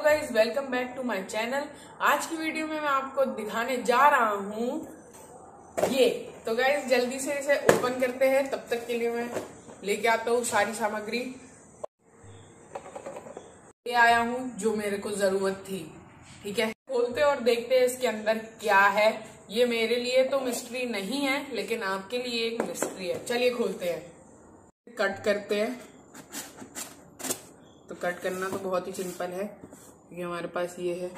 Guys, welcome back to my channel. आज की video में मैं आपको दिखाने जा रहा हूँ ये। तो गाइज जल्दी से इसे ओपन करते हैं, तब तक के लिए मैं लेके आता हूँ सारी सामग्री। ये आया हूँ जो मेरे को जरूरत थी। ठीक है, खोलते और देखते हैं इसके अंदर क्या है। ये मेरे लिए तो मिस्ट्री नहीं है, लेकिन आपके लिए एक मिस्ट्री है। चलिए खोलते हैं, कट करते हैं। तो कट करना तो बहुत ही सिंपल है, क्योंकि हमारे पास ये है।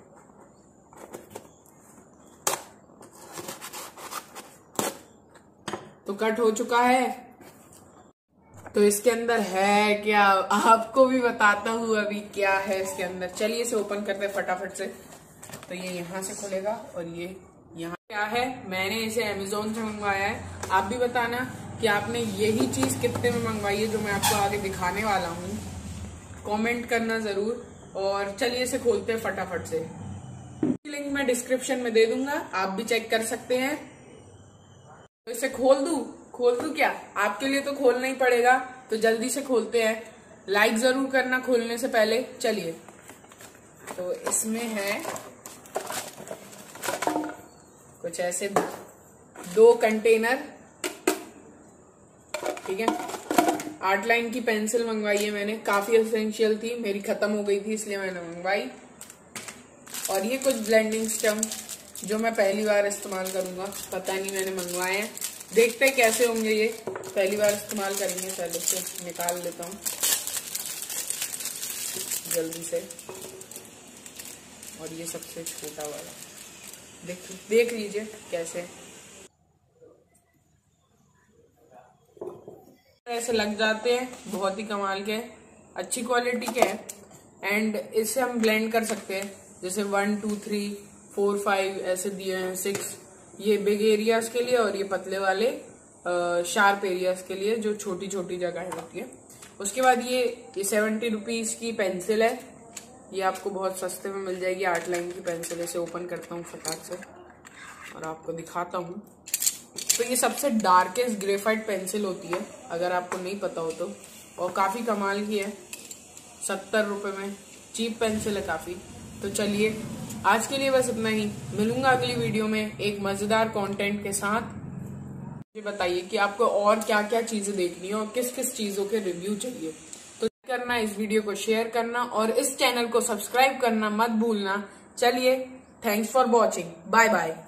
तो कट हो चुका है। तो इसके अंदर है क्या, आपको भी बताता हूँ अभी क्या है इसके अंदर। चलिए इसे ओपन करते हैं फटाफट से। तो ये यहाँ से खुलेगा और ये यहाँ क्या है। मैंने इसे अमेजोन से मंगवाया है। आप भी बताना कि आपने यही चीज कितने में मंगवाई है, जो मैं आपको आगे दिखाने वाला हूँ। कमेंट करना जरूर। और चलिए इसे खोलते हैं फटाफट से। लिंक मैं डिस्क्रिप्शन में दे दूंगा, आप भी चेक कर सकते हैं। तो इसे खोल दूं क्या, आपके लिए तो खोलना ही पड़ेगा। तो जल्दी से खोलते हैं। लाइक जरूर करना खोलने से पहले। चलिए, तो इसमें है कुछ ऐसे 2 कंटेनर। ठीक है, 8 लाइन की पेंसिल मंगवाई है मैंने। काफी एसेंशियल थी, मेरी खत्म हो गई थी इसलिए मैंने मंगवाई। और ये कुछ ब्लेंडिंग स्टम्प जो मैं पहली बार इस्तेमाल करूंगा। पता नहीं मैंने मंगवाए हैं, देखते हैं कैसे होंगे। ये पहली बार इस्तेमाल करेंगे। पहले से निकाल लेता हूँ जल्दी से। और ये सबसे छोटा वाला देख लीजिए कैसे ऐसे लग जाते हैं। बहुत ही कमाल के, अच्छी क्वालिटी के हैं। एंड इससे हम ब्लेंड कर सकते हैं, जैसे 1 2 3 4 5 ऐसे दिए हैं। 6 ये बिग एरियाज के लिए, और ये पतले वाले शार्प एरियाज के लिए, जो छोटी छोटी जगह होती है। उसके बाद ये 70 रुपीज की पेंसिल है। ये आपको बहुत सस्ते में मिल जाएगी। 8 लाइन की पेंसिल। इसे ओपन करता हूँ फटाक से और आपको दिखाता हूँ। तो ये सबसे डार्केस्ट ग्रेफाइट पेंसिल होती है, अगर आपको नहीं पता हो तो। और काफी कमाल की है, 70 रुपए में। चीप पेंसिल है काफी। तो चलिए, आज के लिए बस इतना ही। मिलूंगा अगली वीडियो में एक मजेदार कंटेंट के साथ। मुझे बताइए कि आपको और क्या क्या चीजें देखनी है और किस किस चीजों के रिव्यू चाहिए। तो करना, इस वीडियो को शेयर करना और इस चैनल को सब्सक्राइब करना मत भूलना। चलिए, thanks for watching. Bye bye.